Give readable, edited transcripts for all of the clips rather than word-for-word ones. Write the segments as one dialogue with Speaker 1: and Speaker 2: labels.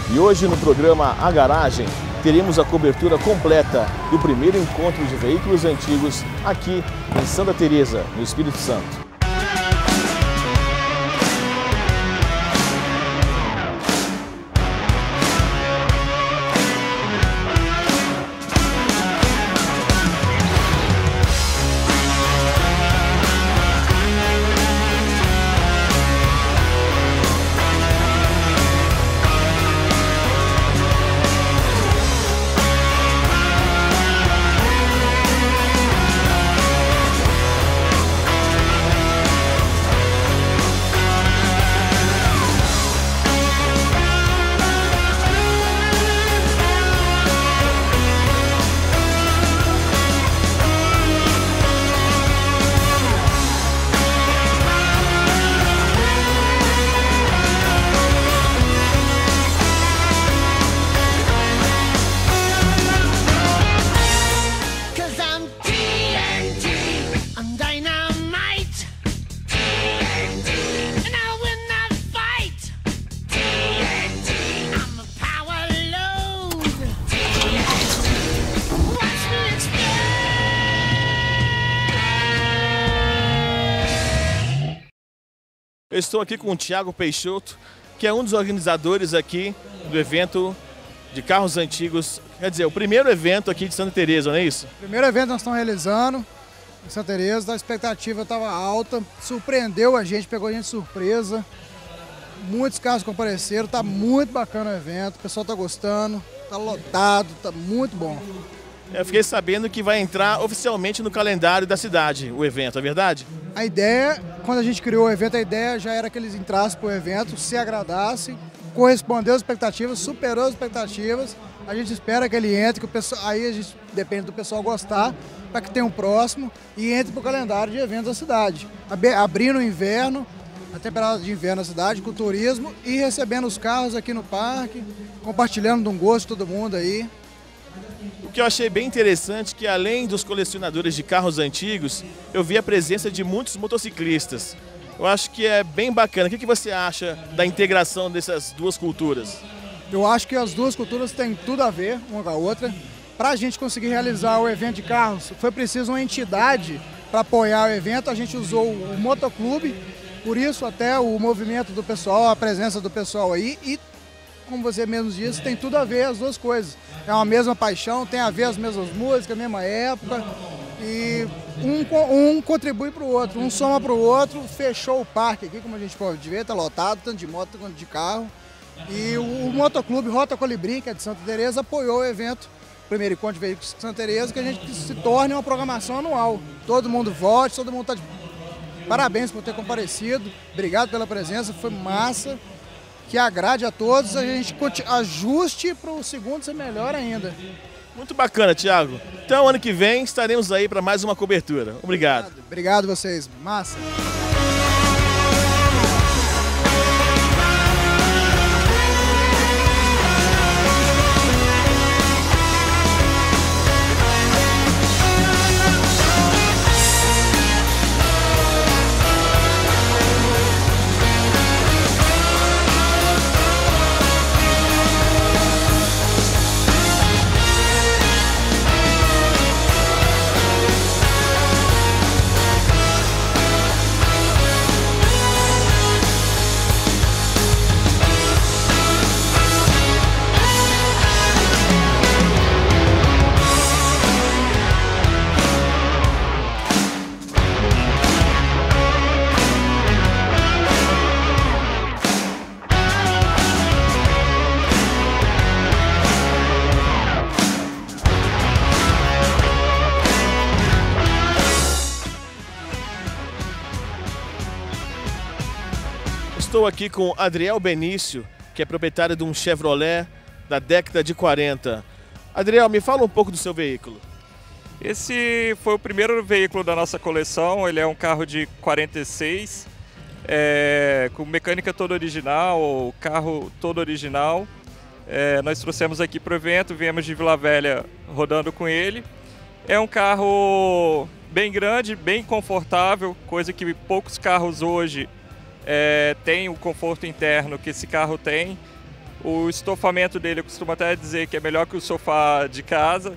Speaker 1: E hoje no programa A Garagem teremos a cobertura completa do primeiro encontro de veículos antigos aqui em Santa Teresa, no Espírito Santo. Eu estou aqui com o Thiago Peixoto, que é um dos organizadores aqui do evento de carros antigos. Quer dizer, o primeiro evento aqui de Santa Teresa, não é isso?
Speaker 2: Primeiro evento nós estamos realizando em Santa Teresa, a expectativa estava alta, surpreendeu a gente, pegou a gente de surpresa. Muitos carros compareceram, está muito bacana o evento, o pessoal está gostando, está lotado, está muito bom.
Speaker 1: Eu fiquei sabendo que vai entrar oficialmente no calendário da cidade o evento, é verdade?
Speaker 2: A ideia, quando a gente criou o evento, a ideia já era que eles entrassem para o evento, se agradassem, correspondeu às expectativas, superou as expectativas. A gente espera que ele entre, que o pessoal, aí a gente depende do pessoal gostar, para que tenha um próximo e entre para o calendário de eventos da cidade. Abrindo o inverno, a temporada de inverno na cidade, com turismo e recebendo os carros aqui no parque, compartilhando de um gosto de todo mundo aí.
Speaker 1: O que eu achei bem interessante é que, além dos colecionadores de carros antigos, eu vi a presença de muitos motociclistas. Eu acho que é bem bacana. O que você acha da integração dessas duas culturas?
Speaker 2: Eu acho que as duas culturas têm tudo a ver uma com a outra. Para a gente conseguir realizar o evento de carros, foi preciso uma entidade para apoiar o evento. A gente usou o motoclube, por isso até o movimento do pessoal, a presença do pessoal aí. E, como você mesmo disse, tem tudo a ver as duas coisas. É uma mesma paixão, tem a ver as mesmas músicas, a mesma época. E um contribui para o outro, um soma para o outro. Fechou o parque aqui, como a gente pode ver, está lotado, tanto de moto quanto de carro. E o motoclube Rota Colibri, que é de Santa Teresa, apoiou o evento, primeiro encontro de veículos de Santa Teresa, que a gente se torne uma programação anual. Todo mundo vote, todo mundo está de parabéns por ter comparecido. Obrigado pela presença, foi massa. Que agrade a todos, a gente ajuste para o segundo ser melhor ainda.
Speaker 1: Muito bacana, Thiago. Então, ano que vem, estaremos aí para mais uma cobertura. Obrigado.
Speaker 2: Obrigado vocês. Massa.
Speaker 1: Estou aqui com Adriel Benício, que é proprietário de um Chevrolet da década de 40. Adriel, me fala um pouco do seu veículo.
Speaker 3: Esse foi o primeiro veículo da nossa coleção, ele é um carro de 46, com mecânica toda original, carro todo original. Nós trouxemos aqui para o evento, viemos de Vila Velha rodando com ele. É um carro bem grande, bem confortável, coisa que poucos carros hoje têm o conforto interno que esse carro tem. O estofamento dele, eu costumo até dizer que é melhor que o sofá de casa.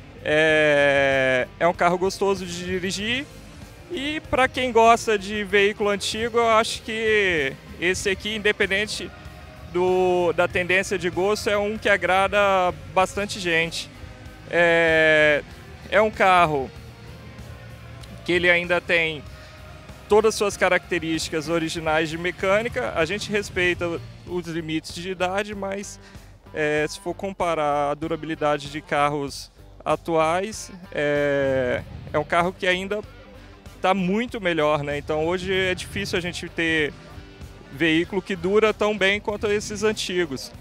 Speaker 3: É um carro gostoso de dirigir. E para quem gosta de veículo antigo, eu acho que esse aqui, independente da tendência de gosto, é um que agrada bastante gente. É um carro que ele ainda tem todas as suas características originais de mecânica. A gente respeita os limites de idade, mas se for comparar a durabilidade de carros atuais, é um carro que ainda está muito melhor, né? Então hoje é difícil a gente ter veículo que dura tão bem quanto esses antigos.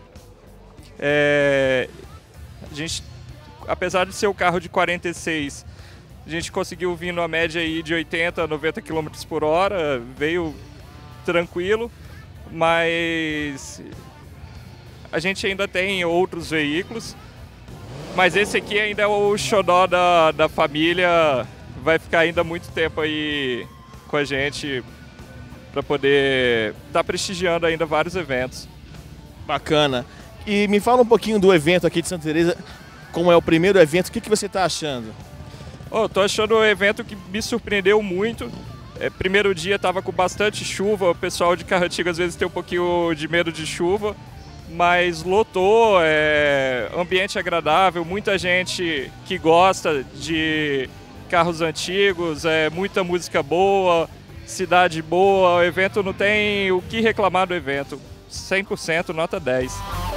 Speaker 3: A gente, apesar de ser o carro de 46, a gente conseguiu vir numa média aí de 80 a 90 km por hora, veio tranquilo, mas a gente ainda tem outros veículos, mas esse aqui ainda é o xodó da família, vai ficar ainda muito tempo aí com a gente para poder estar prestigiando ainda vários eventos.
Speaker 1: Bacana. E me fala um pouquinho do evento aqui de Santa Teresa, como é o primeiro evento, o que você está achando?
Speaker 3: Estou achando um evento que me surpreendeu muito. Primeiro dia estava com bastante chuva, o pessoal de carro antigo às vezes tem um pouquinho de medo de chuva, mas lotou, ambiente agradável, muita gente que gosta de carros antigos, muita música boa, cidade boa, o evento não tem o que reclamar do evento, 100%, nota 10.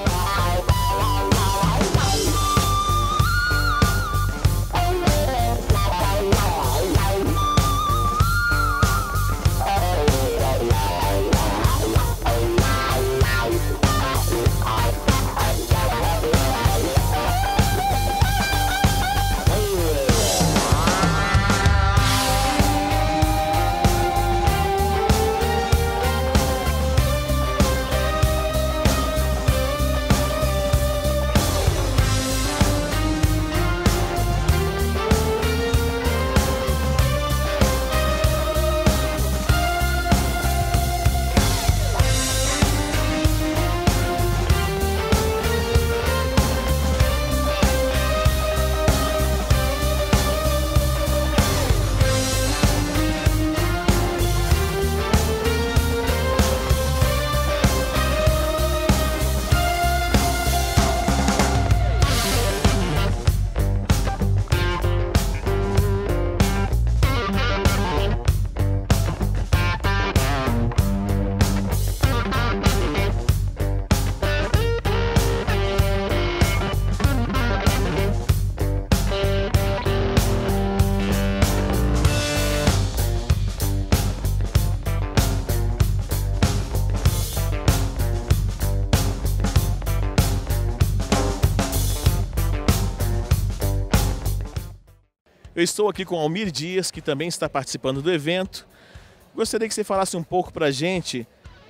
Speaker 1: Eu estou aqui com Almir Dias, que também está participando do evento. Gostaria que você falasse um pouco para a gente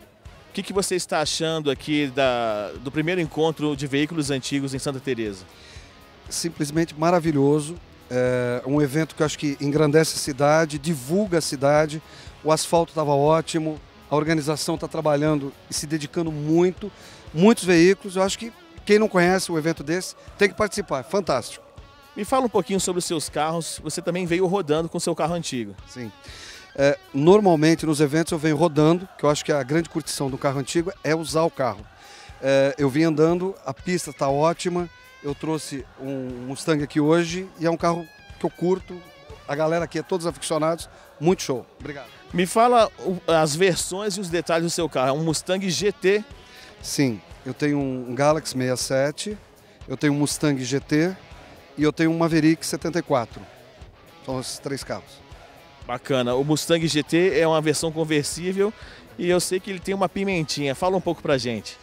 Speaker 1: o que você está achando aqui do primeiro encontro de veículos antigos em Santa Teresa.
Speaker 4: Simplesmente maravilhoso. É um evento que eu acho que engrandece a cidade, divulga a cidade. O asfalto estava ótimo, a organização está trabalhando e se dedicando muito. Muitos veículos. Eu acho que quem não conhece um evento desse tem que participar. É fantástico.
Speaker 1: Me fala um pouquinho sobre os seus carros. Você também veio rodando com o seu carro antigo.
Speaker 4: Sim. Normalmente nos eventos eu venho rodando, que eu acho que a grande curtição do carro antigo é usar o carro. Eu vim andando, a pista está ótima, eu trouxe um Mustang aqui hoje e é um carro que eu curto, a galera aqui é todos aficionados, muito show. Obrigado.
Speaker 1: Me fala as versões e os detalhes do seu carro. É um Mustang GT?
Speaker 4: Sim, eu tenho um Galaxy 67, eu tenho um Mustang GT e eu tenho um Maverick 74. São esses três carros.
Speaker 1: Bacana. O Mustang GT é uma versão conversível e eu sei que ele tem uma pimentinha. Fala um pouco pra gente.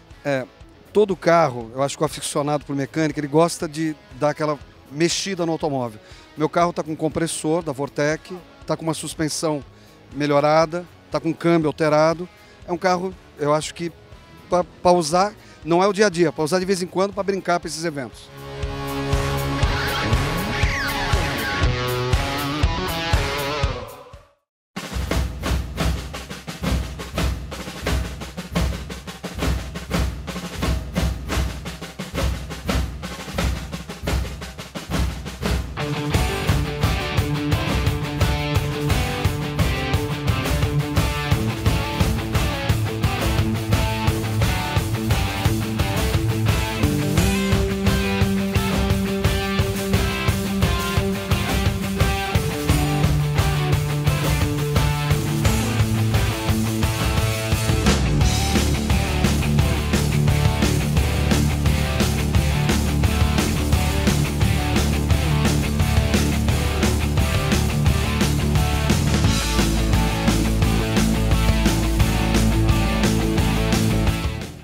Speaker 4: Todo carro, eu acho que o aficionado por mecânica, ele gosta de dar aquela mexida no automóvel. Meu carro está com compressor da Vortec, está com uma suspensão melhorada, está com câmbio alterado. É um carro, eu acho que para usar, não é o dia a dia, para usar de vez em quando para brincar para esses eventos.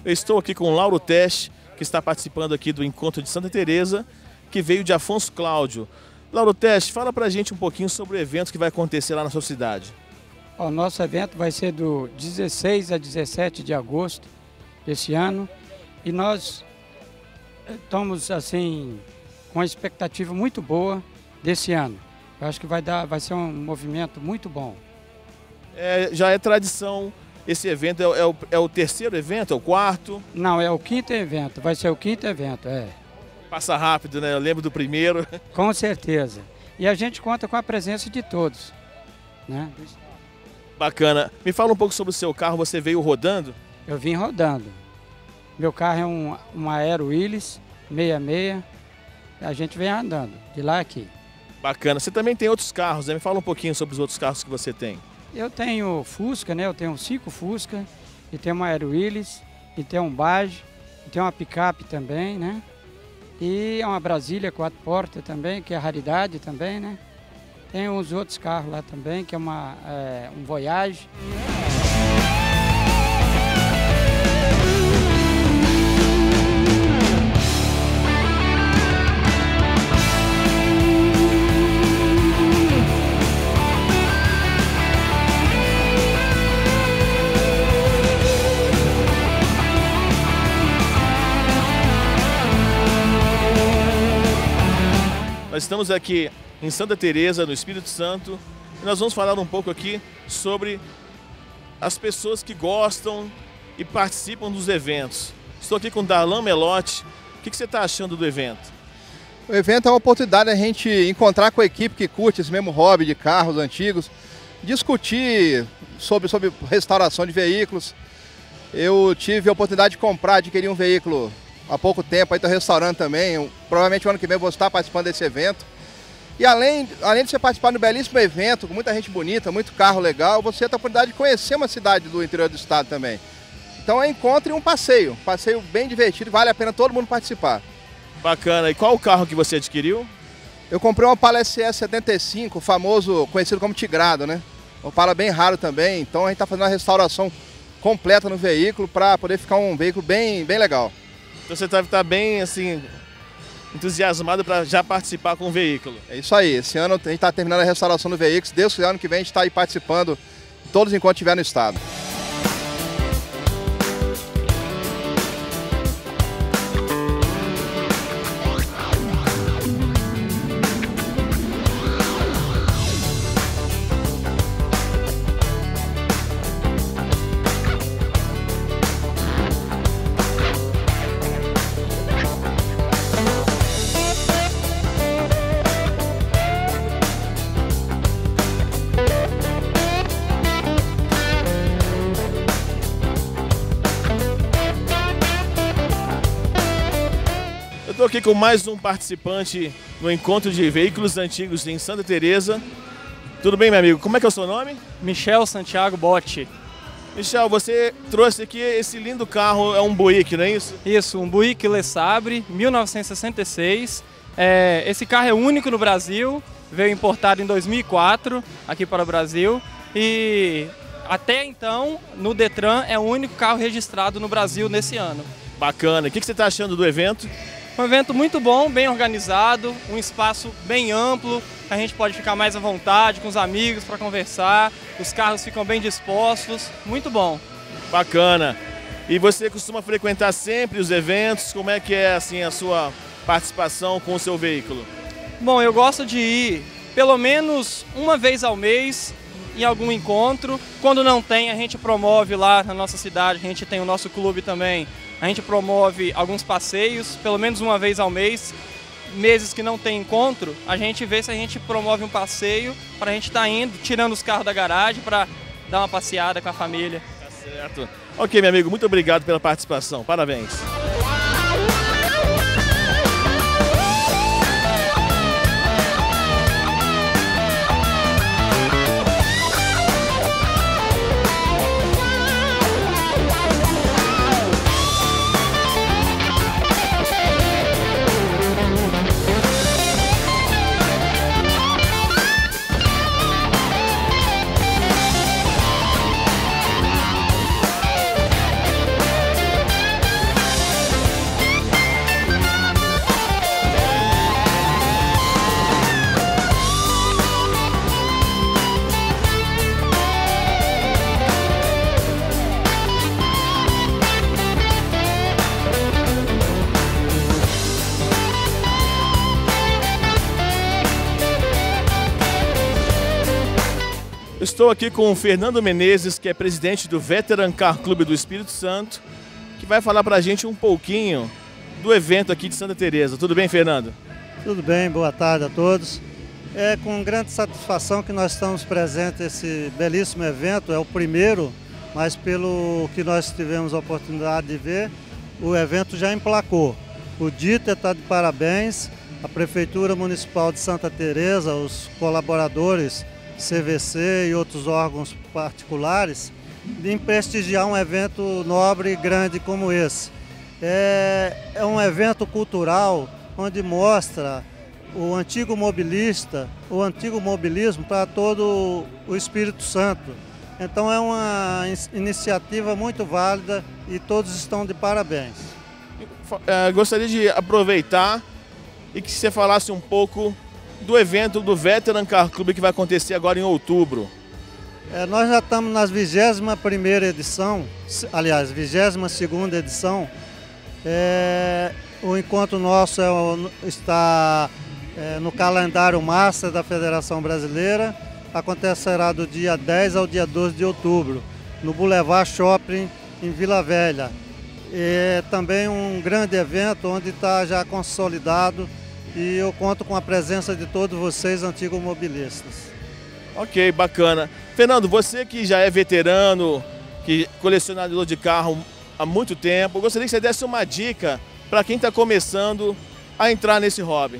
Speaker 1: Eu estou aqui com o Lauro Tesch, que está participando aqui do Encontro de Santa Teresa, que veio de Afonso Cláudio. Lauro Tesch, fala pra gente um pouquinho sobre o evento que vai acontecer lá na sua cidade.
Speaker 5: O nosso evento vai ser do 16 a 17 de agosto desse ano e nós estamos assim com uma expectativa muito boa desse ano. Eu acho que vai ser um movimento muito bom.
Speaker 1: Já é tradição esse evento, é o terceiro evento, é o quarto?
Speaker 5: Não, é o quinto evento, vai ser o quinto evento,
Speaker 1: Passa rápido, né? Eu lembro do primeiro.
Speaker 5: Com certeza. E a gente conta com a presença de todos, né?
Speaker 1: Bacana. Me fala um pouco sobre o seu carro, você veio rodando?
Speaker 5: Eu vim rodando. Meu carro é uma Aero Willys 66, a gente vem andando de lá a aqui.
Speaker 1: Bacana. Você também tem outros carros, né? Me fala um pouquinho sobre os outros carros que você tem.
Speaker 5: Eu tenho Fusca, né? Eu tenho 5 Fusca, e tenho uma Aero Willys, e tenho um Bage, e tenho uma picape também, né? E uma Brasília 4 portas também, que é raridade também, né? Tem uns outros carros lá também, que é um Voyage.
Speaker 1: Nós estamos aqui em Santa Teresa, no Espírito Santo, e nós vamos falar um pouco aqui sobre as pessoas que gostam e participam dos eventos. Estou aqui com Darlan Melotti. O que você está achando do evento?
Speaker 6: O evento é uma oportunidade da gente encontrar com a equipe que curte esse mesmo hobby de carros antigos, discutir sobre restauração de veículos. Eu tive a oportunidade de adquirir um veículo há pouco tempo, aí estou restaurando também. Provavelmente o ano que vem eu vou estar participando desse evento. E além de você participar de um belíssimo evento, com muita gente bonita, muito carro legal, você tem a oportunidade de conhecer uma cidade do interior do estado também. Então é encontro e um passeio bem divertido, vale a pena todo mundo participar.
Speaker 1: Bacana. E qual o carro que você adquiriu?
Speaker 6: Eu comprei um Opala SE 75, famoso, conhecido como Tigrado, né? Um Opala bem raro também, então a gente está fazendo uma restauração completa no veículo para poder ficar um veículo bem legal.
Speaker 1: Então você está bem assim, entusiasmado para já participar com o veículo.
Speaker 6: É isso aí, esse ano a gente está terminando a restauração do veículo, se Deus quiser, ano que vem a gente está aí participando de todos os encontros que tiver no estado.
Speaker 1: Estou aqui com mais um participante no Encontro de Veículos Antigos em Santa Teresa. Tudo bem, meu amigo? Como é que é o seu nome?
Speaker 7: Michel Santiago Botti.
Speaker 1: Michel, você trouxe aqui esse lindo carro, é um Buick, não é isso?
Speaker 7: Isso, um Buick Le Sabre, 1966. Esse carro é único no Brasil, veio importado em 2004 aqui para o Brasil e até então no Detran é o único carro registrado no Brasil nesse ano.
Speaker 1: Bacana. O que você está achando do evento?
Speaker 7: Um evento muito bom, bem organizado, um espaço bem amplo, a gente pode ficar mais à vontade com os amigos para conversar, os carros ficam bem dispostos, muito bom.
Speaker 1: Bacana. E você costuma frequentar sempre os eventos? Como é que é assim a sua participação com o seu veículo?
Speaker 7: Bom, eu gosto de ir pelo menos uma vez ao mês em algum encontro. Quando não tem, a gente promove lá na nossa cidade, a gente tem o nosso clube também. A gente promove alguns passeios, pelo menos uma vez ao mês. Meses que não tem encontro, a gente vê se a gente promove um passeio para a gente estar indo, tirando os carros da garagem para dar uma passeada com a família.
Speaker 1: Tá certo. Ok, meu amigo, muito obrigado pela participação. Parabéns. Estou aqui com o Fernando Menezes, que é presidente do Veteran Car Club do Espírito Santo, que vai falar para a gente um pouquinho do evento aqui de Santa Teresa. Tudo bem, Fernando?
Speaker 8: Tudo bem, boa tarde a todos. É com grande satisfação que nós estamos presentes nesse belíssimo evento. É o primeiro, mas pelo que nós tivemos a oportunidade de ver, o evento já emplacou. O Dieter está de parabéns, a Prefeitura Municipal de Santa Teresa, os colaboradores, CVC e outros órgãos particulares, em prestigiar um evento nobre e grande como esse. É um evento cultural onde mostra o antigo mobilista, o antigo mobilismo para todo o Espírito Santo. Então é uma iniciativa muito válida e todos estão de parabéns.
Speaker 1: Gostaria de aproveitar e que você falasse um pouco do evento do Veteran Car Club que vai acontecer agora em outubro.
Speaker 8: Nós já estamos nas 21ª edição, aliás, 22ª edição. O encontro nosso está no calendário Master da Federação Brasileira. Acontecerá do dia 10 ao dia 12 de outubro, no Boulevard Shopping, em Vila Velha. É também um grande evento onde está já consolidado e eu conto com a presença de todos vocês, antigos mobilistas.
Speaker 1: Ok, bacana. Fernando, você que já é veterano, que colecionador de carro há muito tempo, eu gostaria que você desse uma dica para quem está começando a entrar nesse hobby.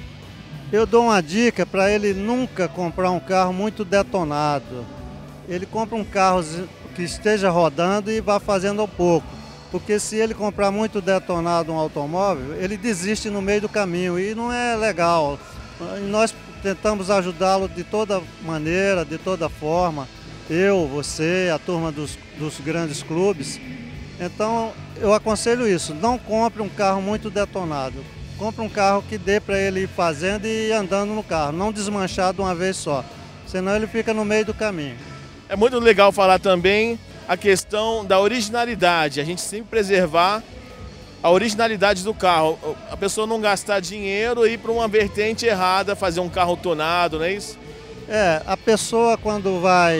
Speaker 8: Eu dou uma dica para ele nunca comprar um carro muito detonado. Ele compra um carro que esteja rodando e vá fazendo ao pouco. Porque se ele comprar muito detonado um automóvel, ele desiste no meio do caminho e não é legal. Nós tentamos ajudá-lo de toda maneira, de toda forma. Eu, você, a turma dos grandes clubes. Então eu aconselho isso, não compre um carro muito detonado. Compre um carro que dê para ele ir fazendo e andando no carro, não desmanchar de uma vez só. Senão ele fica no meio do caminho.
Speaker 1: É muito legal falar também a questão da originalidade, a gente sempre preservar a originalidade do carro, a pessoa não gastar dinheiro e ir para uma vertente errada, fazer um carro tonado, não é isso?
Speaker 8: A pessoa quando vai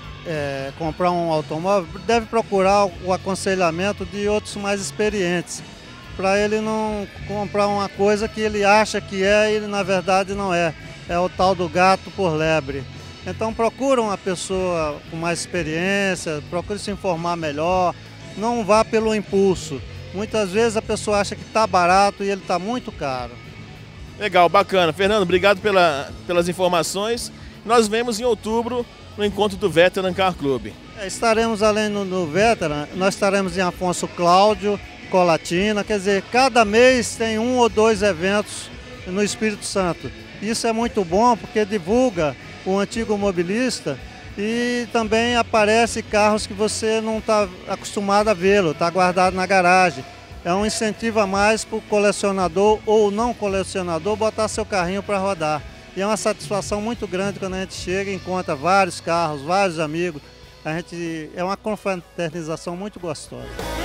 Speaker 8: comprar um automóvel deve procurar o aconselhamento de outros mais experientes, para ele não comprar uma coisa que ele acha que é e na verdade não é. É o tal do gato por lebre. Então procura uma pessoa com mais experiência, procure se informar melhor, não vá pelo impulso. Muitas vezes a pessoa acha que está barato e ele está muito caro.
Speaker 1: Legal, bacana. Fernando, obrigado pelas informações. Nós vemos em outubro no encontro do Veteran Car Club.
Speaker 8: Estaremos além no Veteran, nós estaremos em Afonso Cláudio, Colatina, quer dizer, cada mês tem 1 ou 2 eventos no Espírito Santo. Isso é muito bom porque divulga o antigo mobilista e também aparece carros que você não está acostumado a vê-lo, está guardado na garagem. É um incentivo a mais para o colecionador ou não colecionador botar seu carrinho para rodar. E é uma satisfação muito grande quando a gente chega e encontra vários carros, vários amigos. É uma confraternização muito gostosa.